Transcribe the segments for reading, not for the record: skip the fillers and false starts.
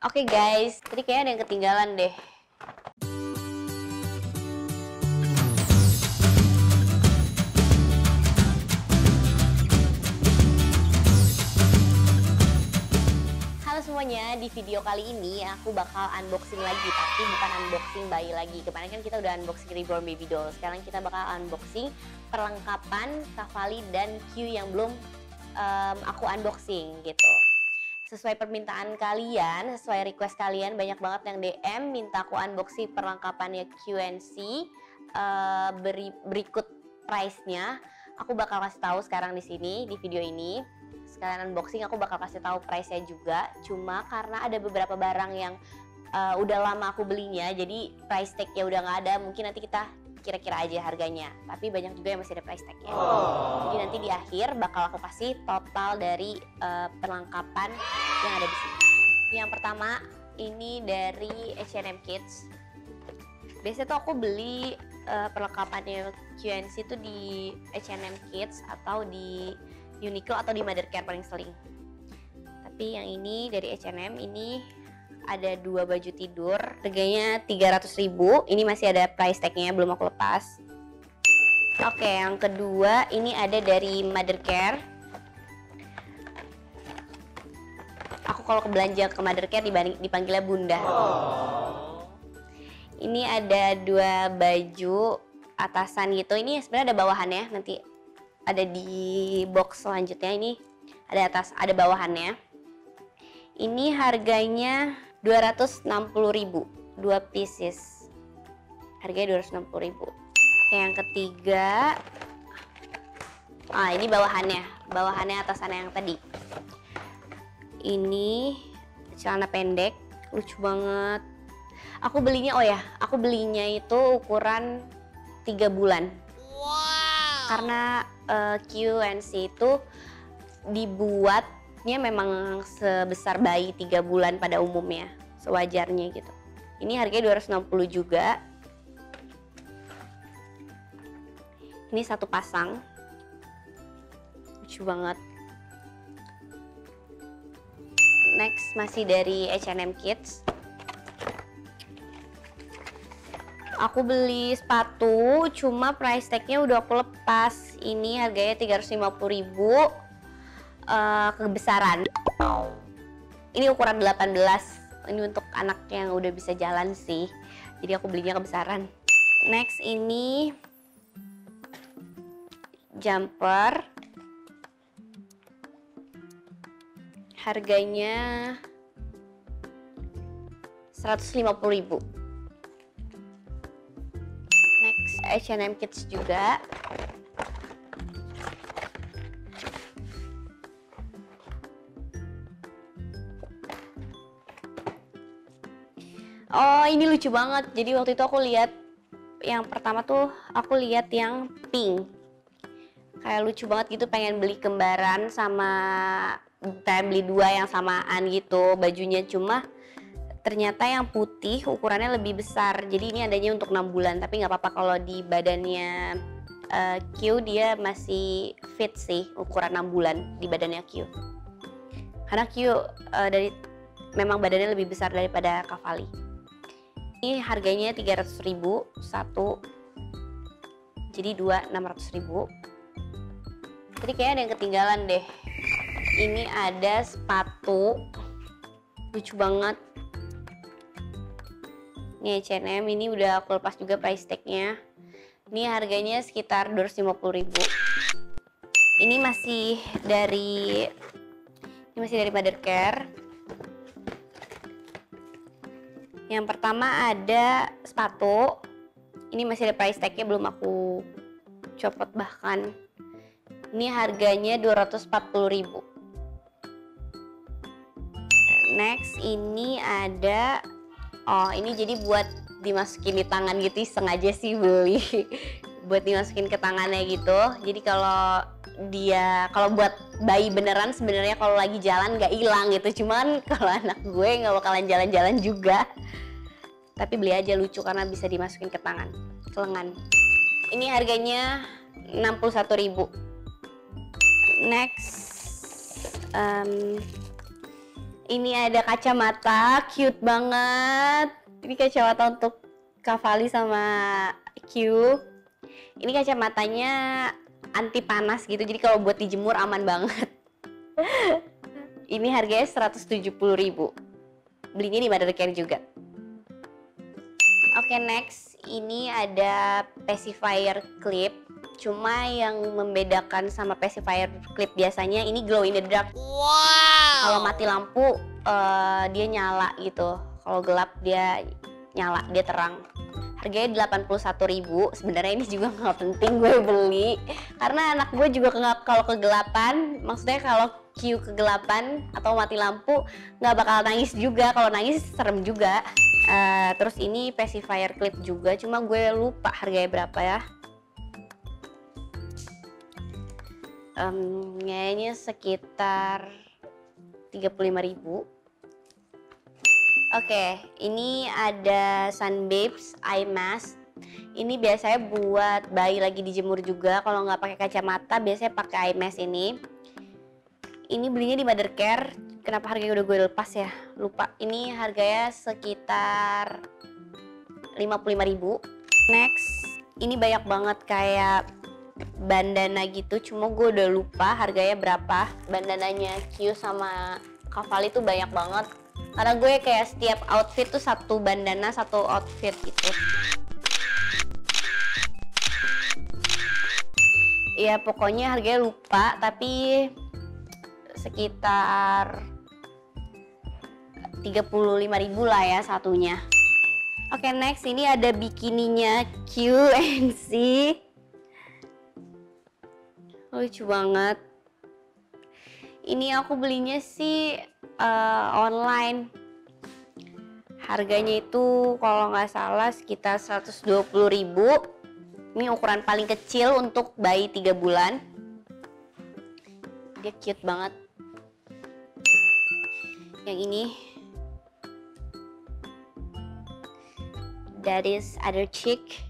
Oke guys, tadi kayaknya ada yang ketinggalan deh. Halo semuanya, di video kali ini aku bakal unboxing lagi, tapi bukan unboxing bayi lagi. Kemarin kan kita udah unboxing Reborn Baby Doll. Sekarang kita bakal unboxing perlengkapan Cavalli dan Q yang belum aku unboxing gitu. Sesuai permintaan kalian, sesuai request kalian, banyak banget yang DM minta aku unboxing perlengkapannya QNC. Berikut price-nya aku bakal kasih tahu sekarang di sini di video ini. Sekalian unboxing aku bakal kasih tahu price-nya juga. Cuma karena ada beberapa barang yang udah lama aku belinya, jadi price tag-nya udah nggak ada. Mungkin nanti kita kira-kira aja harganya, tapi banyak juga yang masih ada price tag-nya. Jadi nanti di akhir bakal aku kasih total dari perlengkapan yang ada di sini. Yang pertama ini dari H&M Kids. Biasanya tuh aku beli perlengkapannya QNC itu di H&M Kids atau di Uniqlo atau di Mothercare paling sering. Tapi yang ini dari H&M ini ada 2 baju tidur, harganya 300.000. Ini masih ada price tag-nya, belum aku lepas. Oke, yang kedua ini ada dari Mothercare. Aku kalau belanja ke Mothercare dipanggilnya Bunda. Ini ada 2 baju atasan gitu. Ini sebenarnya ada bawahannya, nanti ada di box selanjutnya. Ini ada bawahannya. Ini harganya 260.000, 2 pieces. Harganya 260.000. Oke, yang ketiga, ini bawahannya atasannya yang tadi. Ini celana pendek, lucu banget. Aku belinya itu ukuran 3 bulan. Wow. Karena QNC itu dibuatnya memang sebesar bayi 3 bulan pada umumnya, sewajarnya gitu. Ini harganya 260 juga. Ini satu pasang, lucu banget. Next masih dari H&M Kids. Aku beli sepatu, cuma price tag-nya udah aku lepas. Ini harganya 350.000, kebesaran. Ini ukuran 18. Ini untuk anak yang udah bisa jalan sih. Jadi aku belinya kebesaran. Next ini jumper. Harganya 150.000. Next H&M Kids juga. Oh, ini lucu banget. Jadi waktu itu aku lihat yang pertama tuh aku lihat yang pink. Kayak lucu banget gitu, pengen beli kembaran sama beli 2 yang samaan gitu bajunya, cuma ternyata yang putih ukurannya lebih besar. Jadi ini adanya untuk 6 bulan, tapi nggak apa-apa kalau di badannya Q dia masih fit sih, ukuran 6 bulan di badannya Q. Karena Q memang badannya lebih besar daripada Cavalli. Ini harganya 300.000 satu, jadi 2 600.000. Jadi kayaknya ada yang ketinggalan deh. Ini ada sepatu, lucu banget. Ini H&M, ini udah aku lepas juga price tag-nya. Ini harganya sekitar 250.000. Ini masih dari Mothercare. Yang pertama ada sepatu. Ini masih ada price tag-nya, belum aku copot bahkan. Ini harganya 240.000. Next ini ada, ini jadi buat dimasukin di tangan gitu, sengaja sih beli buat dimasukin ke tangannya gitu. Jadi kalau buat bayi beneran sebenarnya kalau lagi jalan nggak hilang gitu, cuman kalau anak gue nggak bakalan jalan-jalan juga. Tapi beli aja, lucu karena bisa dimasukin ke tangan, ke lengan. Ini harganya 61.000. Next Ini ada kacamata, cute banget. Ini kacamata untuk Cavalli sama Q. Ini kacamatanya anti panas gitu, jadi kalau buat dijemur aman banget. Ini harganya 170.000. Belinya di Mothercare juga. Oke, next ini ada pacifier clip. Cuma yang membedakan sama pacifier clip biasanya, ini glow in the dark. Wow. Kalau mati lampu dia nyala gitu. Kalau gelap dia nyala, dia terang. Harganya 81.000. Sebenarnya ini juga nggak penting gue beli karena anak gue juga kalau kegelapan, maksudnya kalau Q kegelapan atau mati lampu nggak bakal nangis juga. Kalau nangis serem juga. Terus ini pacifier clip juga, cuma gue lupa harganya berapa ya. Kayaknya sekitar 35.000. Oke, ini ada Sunbabes Eye Mask. Ini biasanya buat bayi lagi dijemur juga. Kalau nggak pakai kacamata, biasanya pakai eye mask ini. Ini belinya di Mothercare. Kenapa harganya udah gue lepas ya? Lupa. Ini harganya sekitar 55.000. Next, ini banyak banget kayak bandana gitu. Cuma gue udah lupa harganya berapa. Bandananya Q sama Cavalli tuh banyak banget. Karena gue kayak setiap outfit tuh satu bandana, satu outfit gitu. Ya pokoknya harganya lupa, tapi sekitar 35.000 lah ya satunya. Oke, next ini ada bikininya QNC. Lucu banget. Ini aku belinya sih online. Harganya itu kalau nggak salah sekitar 120.000. Ini ukuran paling kecil untuk bayi 3 bulan. Dia cute banget. Yang ini, that is other chick.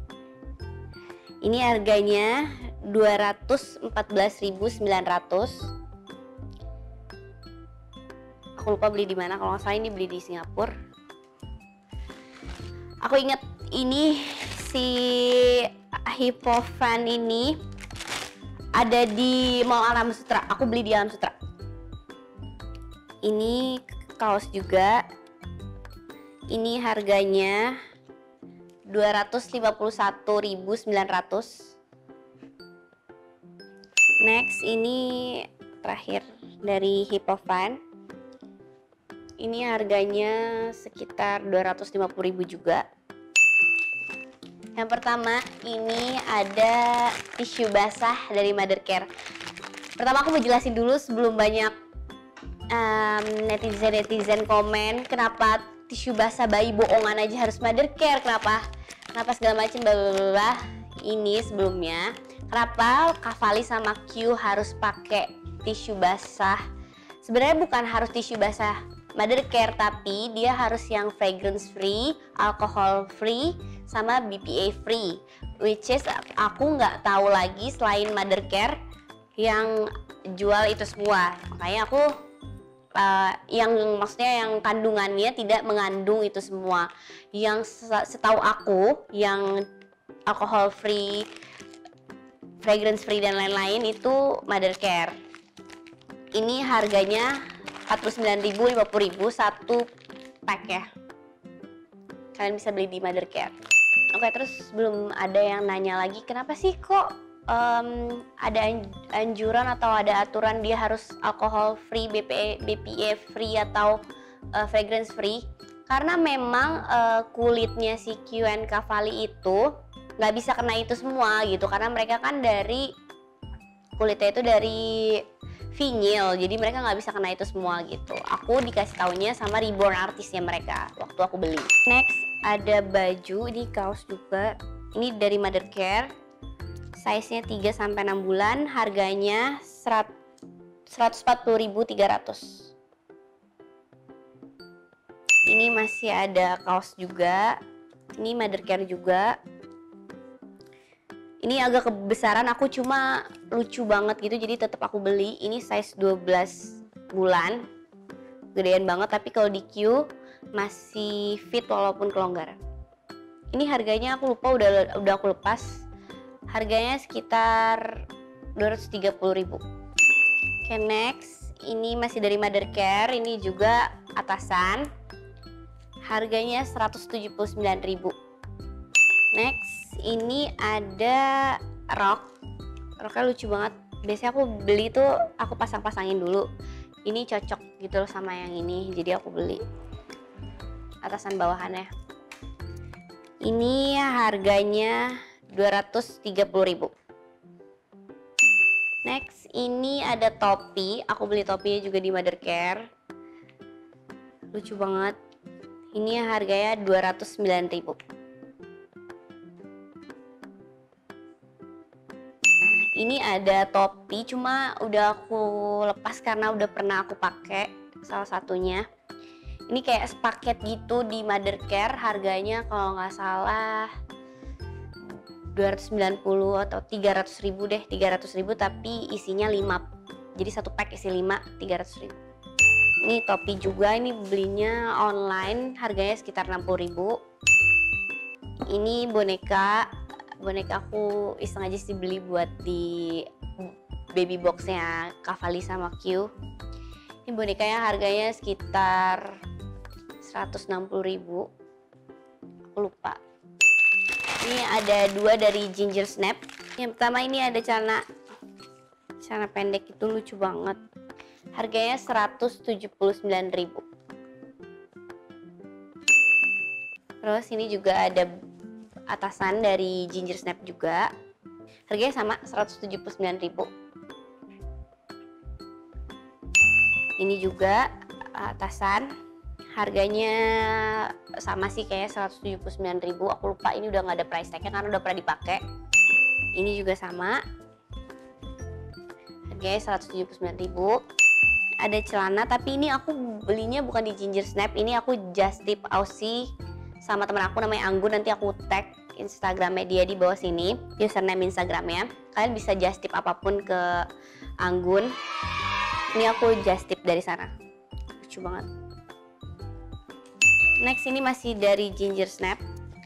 Ini harganya 214.900. Aku lupa beli di mana, kalau nggak salah ini beli di Singapura. Aku ingat ini si Hippo Fan ini ada di Mall Alam Sutra. Aku beli di Alam Sutra. Ini kaos juga. Ini harganya 251.900. Next, ini terakhir dari Hippo Fan. Ini harganya sekitar 250.000 juga. Yang pertama, ini ada tisu basah dari Mothercare. Pertama aku mau jelasin dulu sebelum banyak netizen komen kenapa tisu basah bayi bohongan aja harus Mothercare, kenapa segala macam bla. Ini sebelumnya, kenapa Cavalli sama Q harus pakai tisu basah? Sebenarnya bukan harus tisu basah Mothercare, tapi dia harus yang fragrance free, alcohol free, sama BPA free. Which is aku nggak tahu lagi selain Mothercare yang jual itu semua. Makanya aku maksudnya yang kandungannya tidak mengandung itu semua. Yang setahu aku yang alcohol free, fragrance free dan lain-lain itu Mothercare. Ini harganya 49.000, 50.000 satu pack ya. Kalian bisa beli di Mothercare. Oke, terus belum ada yang nanya lagi kenapa sih kok ada anjuran atau ada aturan dia harus alcohol free, BPA free atau fragrance free. Karena memang kulitnya si Q and Cavalli itu nggak bisa kena itu semua gitu. Karena mereka kan dari kulitnya itu dari vinyl, jadi mereka nggak bisa kena itu semua gitu. Aku dikasih taunya sama reborn artisnya mereka waktu aku beli. Next ada baju, ini kaos juga. Ini dari Mothercare, size-nya 3-6 bulan, harganya 140.300. Ini masih ada kaos juga, ini Mothercare juga. Ini agak kebesaran, aku cuma lucu banget gitu, jadi tetap aku beli. Ini size 12 bulan, gedean banget, tapi kalau di Q masih fit walaupun kelonggaran. Ini harganya aku lupa, udah aku lepas. Harganya sekitar 230.000. Oke, next ini masih dari Mothercare, ini juga atasan. Harganya 179.000. Next ini ada roknya lucu banget. Biasanya aku beli tuh aku pasang-pasangin dulu. Ini cocok gitu loh sama yang ini, jadi aku beli atasan bawahannya. Ini harganya 230.000. Next ini ada topi, aku beli topinya juga di Mothercare. Lucu banget. Ini harganya 209.000. Ini ada topi, cuma udah aku lepas karena udah pernah aku pakai salah satunya. Ini kayak sepaket gitu di Mothercare, harganya kalau nggak salah 290 atau 300.000 deh, 300.000 tapi isinya 5. Jadi satu pack isi 5, 300.000. Ini topi juga, ini belinya online, harganya sekitar 60.000. Ini boneka aku iseng aja sih beli buat di baby boxnya Cavalli sama Q. Ini bonekanya harganya sekitar 160.000. Aku lupa. Ini ada 2 dari Ginger Snap. Yang pertama ini ada celana pendek, itu lucu banget. Harganya 179.000. Terus ini juga ada atasan dari Ginger Snap juga, harganya sama 179.000. Ini juga atasan, harganya sama sih kayak 179.000. Aku lupa, ini udah nggak ada price tag-nya karena udah pernah dipakai. Ini juga sama, harganya 179.000. Ada celana, tapi ini aku belinya bukan di Ginger Snap, ini aku just tip Aussie sama teman aku namanya Anggun. Nanti aku tag Instagramnya dia di bawah sini, username Instagramnya. Kalian bisa just tip apapun ke Anggun. Ini aku just tip dari sana, lucu banget. Next ini masih dari Ginger Snap.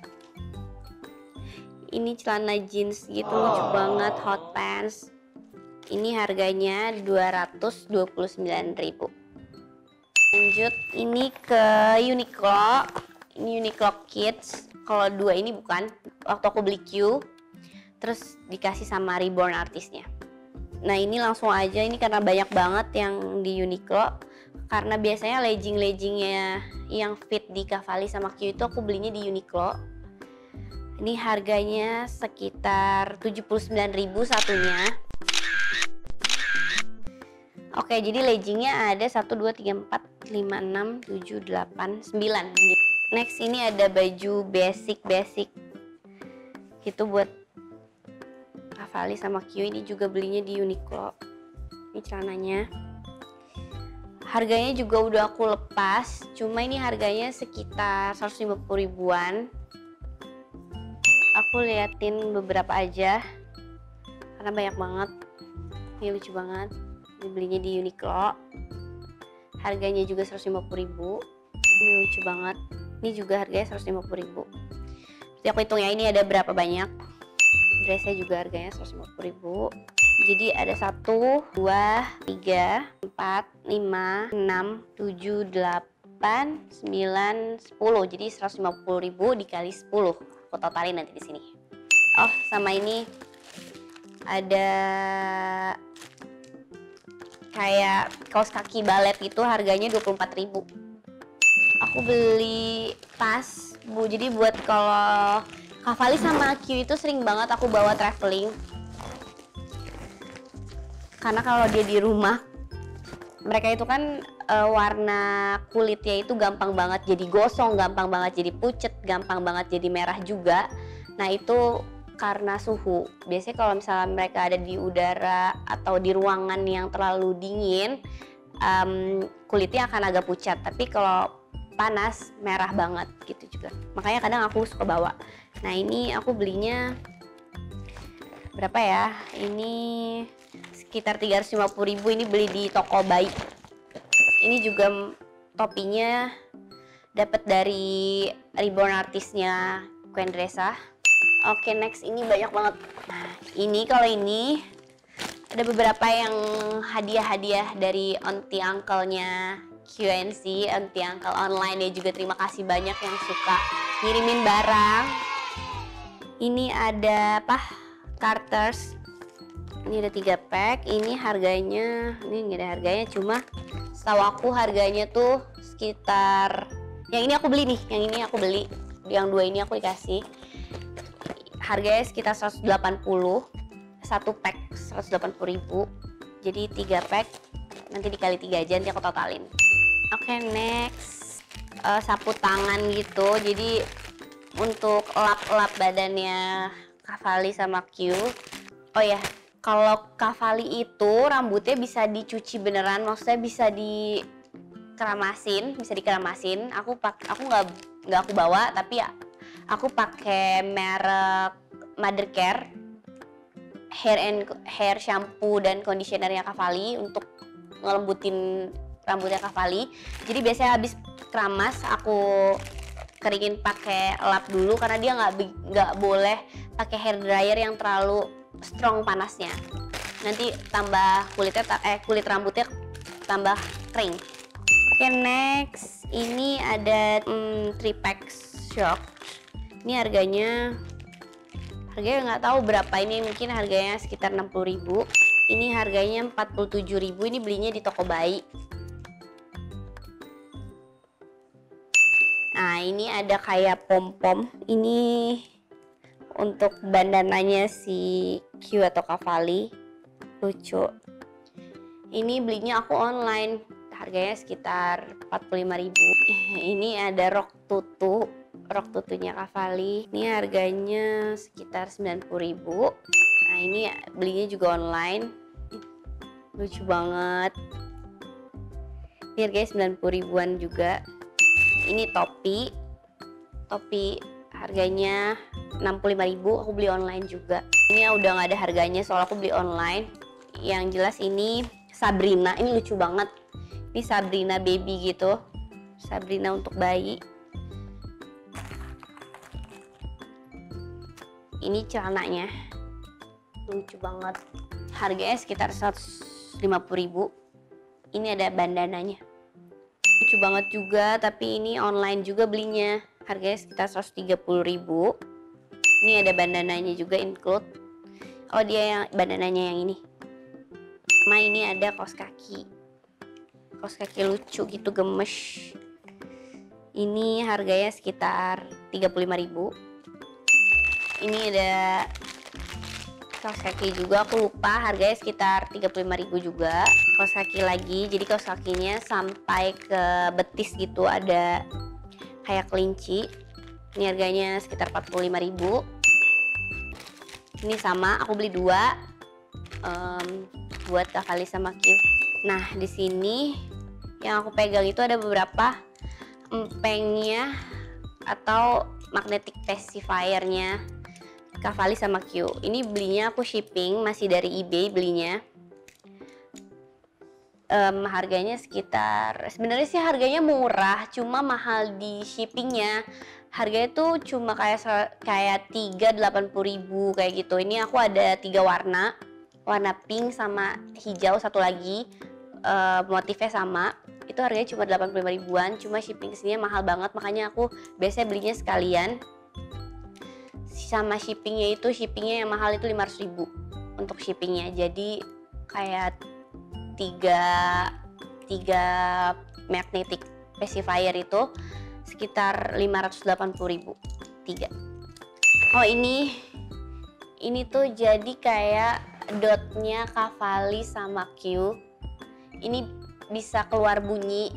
Ini celana jeans gitu, lucu banget, hot pants. Ini harganya 229.000. Lanjut ini ke Uniqlo. Ini Uniqlo Kids. Kalau 2 ini bukan. Waktu aku beli Q, terus dikasih sama Reborn artisnya. Nah ini langsung aja, ini karena banyak banget yang di Uniqlo. Karena biasanya leggingnya yang fit di Cavalli sama Q itu aku belinya di Uniqlo. Ini harganya sekitar 79.000 satunya. Oke, jadi leggingnya ada 1, 2, 3, 4, 5, 6, 7, 8, 9. Next ini ada baju basic gitu buat Cavalli sama Q. Ini juga belinya di Uniqlo. Ini celananya. Harganya juga udah aku lepas, cuma ini harganya sekitar 150 ribuan. Aku liatin beberapa aja karena banyak banget. Ini lucu banget. Ini belinya di Uniqlo. Harganya juga 150.000. Ini lucu banget. Ini juga harganya 150.000. Jadi aku hitung ya, ini ada berapa banyak. Dressnya juga harganya 150.000. Jadi ada 1, 2, 3, 4, 5, 6, 7, 8, 9, 10. Jadi 150.000 dikali 10. Aku totalin nanti di sini. Oh, sama ini ada kayak kaos kaki balet gitu, harganya 24.000. Aku beli tas, Bu. Jadi buat kalau Cavalli sama Q itu sering banget aku bawa traveling. Karena kalau dia di rumah, mereka itu kan warna kulitnya itu gampang banget jadi gosong, gampang banget jadi pucet, gampang banget jadi merah juga. Nah itu karena suhu. Biasanya kalau misalnya mereka ada di udara atau di ruangan yang terlalu dingin, kulitnya akan agak pucat. Tapi kalau panas, merah banget gitu juga. Makanya kadang aku suka bawa. Nah ini aku belinya berapa ya? Ini sekitar 350.000. Ini beli di toko bayi. Ini juga topinya dapat dari Reborn artisnya Queen Dressa. Oke, next ini banyak banget. Nah, ini kalau ini ada beberapa yang hadiah-hadiah dari auntie uncle-nya QNC, auntie uncle online ya juga. Terima kasih banyak yang suka ngirimin barang. Ini ada apa? Carters. Ini ada 3 pack. Ini harganya, ini nggak ada harganya, cuma setahu aku harganya tuh sekitar, yang ini aku beli nih, yang ini aku beli, yang 2 ini aku dikasih. Harganya sekitar 180, 1 pack 180.000. Jadi 3 pack, nanti dikali 3 aja, nanti aku totalin. Oke, next sapu tangan gitu. Jadi untuk lap-lap badannya Cavalli sama Q. Oh ya, kalau Cavalli itu rambutnya bisa dicuci beneran, maksudnya bisa dikeramasin, Aku nggak aku bawa, tapi ya aku pakai merek Mothercare hair shampoo dan conditionernya Cavalli untuk ngelembutin rambutnya Cavalli. Jadi biasanya habis keramas aku keringin pakai lap dulu, karena dia nggak boleh pakai hair dryer yang terlalu strong panasnya. Nanti tambah kulit rambutnya tambah kering. Oke, next ini ada 3 pack shock. Ini harganya nggak tahu berapa, ini mungkin harganya sekitar 60.000. Ini harganya 47.000. Ini belinya di toko bayi. Nah, ini ada kayak pom-pom. Ini untuk bandananya si Q atau Cavalli. Lucu. Ini belinya aku online. Harganya sekitar 45.000. Ini ada rok tutunya Cavalli. Ini harganya sekitar 90.000. Nah, ini belinya juga online. Lucu banget. Ini harganya 90.000-an juga. Ini topi harganya 65.000. Aku beli online juga. Ini udah nggak ada harganya soal aku beli online. Yang jelas ini Sabrina. Ini lucu banget. Ini Sabrina baby gitu. Sabrina untuk bayi. Ini celananya. Lucu banget. Harganya sekitar 150.000. Ini ada bandananya. Lucu banget juga, tapi ini online juga belinya. Harganya sekitar 130.000. Ini ada bandananya juga include. Oh, dia yang bandananya yang ini. Sama ini ada kaos kaki. Kaos kaki lucu gitu, gemes. Ini harganya sekitar 35.000. Ini ada kaos kaki juga, aku lupa, harganya sekitar 35.000 juga. Kaos kaki lagi, jadi kaos kakinya sampai ke betis gitu, ada kayak kelinci. Ini harganya sekitar 45.000. Ini sama, aku beli 2 buat Cavalli sama Q. Nah, di sini yang aku pegang itu ada beberapa empengnya atau magnetic pacifiernya Cavalli sama Q. Ini belinya aku shipping, masih dari eBay belinya. Harganya sekitar, sebenarnya sih harganya murah, cuma mahal di shippingnya. Harganya tuh cuma kayak 380.000 kayak gitu. Ini aku ada 3 warna pink sama hijau, satu lagi motifnya sama. Itu harganya cuma 85.000-an, cuma shipping kesininya mahal banget, makanya aku biasanya belinya sekalian. Sama shippingnya yang mahal itu 500.000 untuk shippingnya. Jadi kayak 3 magnetic pacifier itu sekitar 580.000. 3. Oh, ini tuh jadi kayak dotnya Cavalli sama Q. Ini bisa keluar bunyi.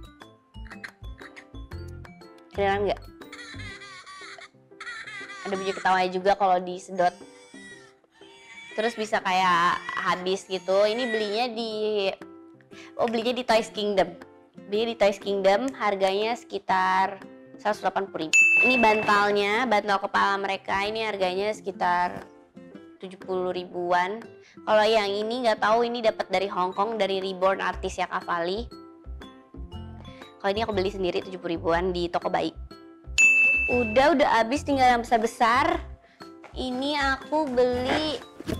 Kedengeran nggak? Ada bunyi ketawanya juga kalau disedot. Terus bisa kayak habis gitu. Ini belinya di Toys Kingdom. Belinya di Toys Kingdom, harganya sekitar 180.000. Ini bantal kepala mereka, ini harganya sekitar 70.000-an. Kalau yang ini nggak tahu, ini dapat dari Hong Kong, dari Reborn artis ya Cavalli. Kalau ini aku beli sendiri 70 ribuan di toko bayi. Udah habis, tinggal yang besar-besar. Ini aku beli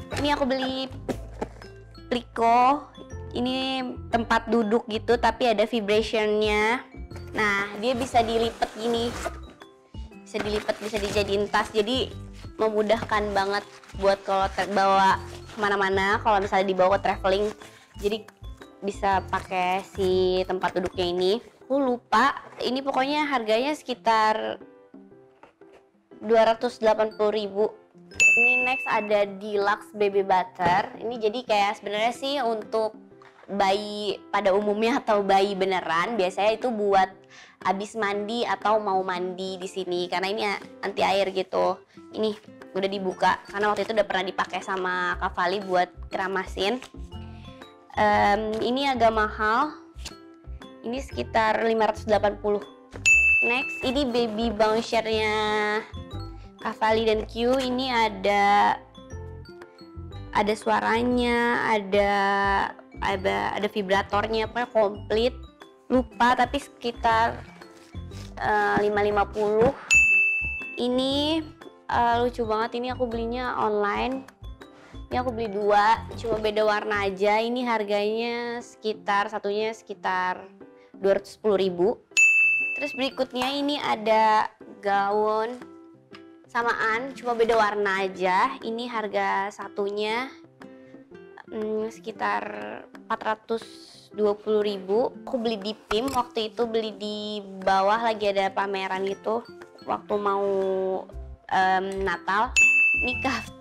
Pliko. Ini tempat duduk gitu tapi ada vibrationnya. Nah, dia bisa dilipat gini. Bisa dilipat, bisa dijadiin tas. Jadi memudahkan banget buat kalau bawa kemana-mana. Kalau misalnya dibawa ke traveling, jadi bisa pakai si tempat duduknya ini. Aku lupa, ini pokoknya harganya sekitar 280 ribu. Ini next ada Deluxe Baby Butter. Ini jadi kayak sebenarnya sih untuk bayi pada umumnya atau bayi beneran. Biasanya itu buat abis mandi atau mau mandi di sini karena ini anti air gitu. Ini udah dibuka karena waktu itu udah pernah dipakai sama Kak Fali buat keramasin. Ini agak mahal. Ini sekitar 580. Next, ini baby bouncer-nya Kak Fali dan Q. Ini ada suaranya, ada vibratornya, pokoknya komplit. Lupa tapi sekitar 550. Ini lucu banget, ini aku belinya online. Ini aku beli 2, cuma beda warna aja. Ini harganya satunya sekitar 210 ribu. Terus berikutnya ini ada gaun samaan, cuma beda warna aja. Ini harga satunya sekitar 420 ribu. Aku beli di PIM, waktu itu beli di bawah lagi ada pameran gitu waktu mau Natal. Ini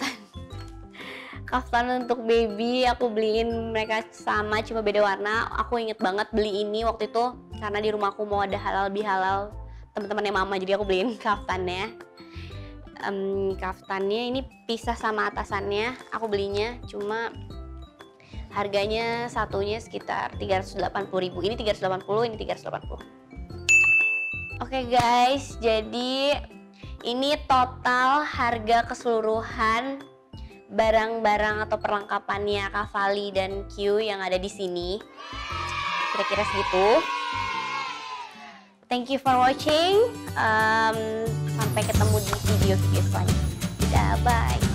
kaftan untuk baby, aku beliin mereka sama, cuma beda warna. Aku inget banget beli ini waktu itu karena di rumahku mau ada halal bihalal teman-temannya mama, jadi aku beliin kaftannya. Kaftannya ini pisah sama atasannya, aku belinya cuma harganya satunya sekitar 380 ribu. Ini 380, ini 380. Oke guys, jadi ini total harga keseluruhan barang-barang atau perlengkapannya Kak Fali dan Q yang ada di sini. Kira-kira segitu. Thank you for watching. Sampai ketemu di video-video selanjutnya. Bye.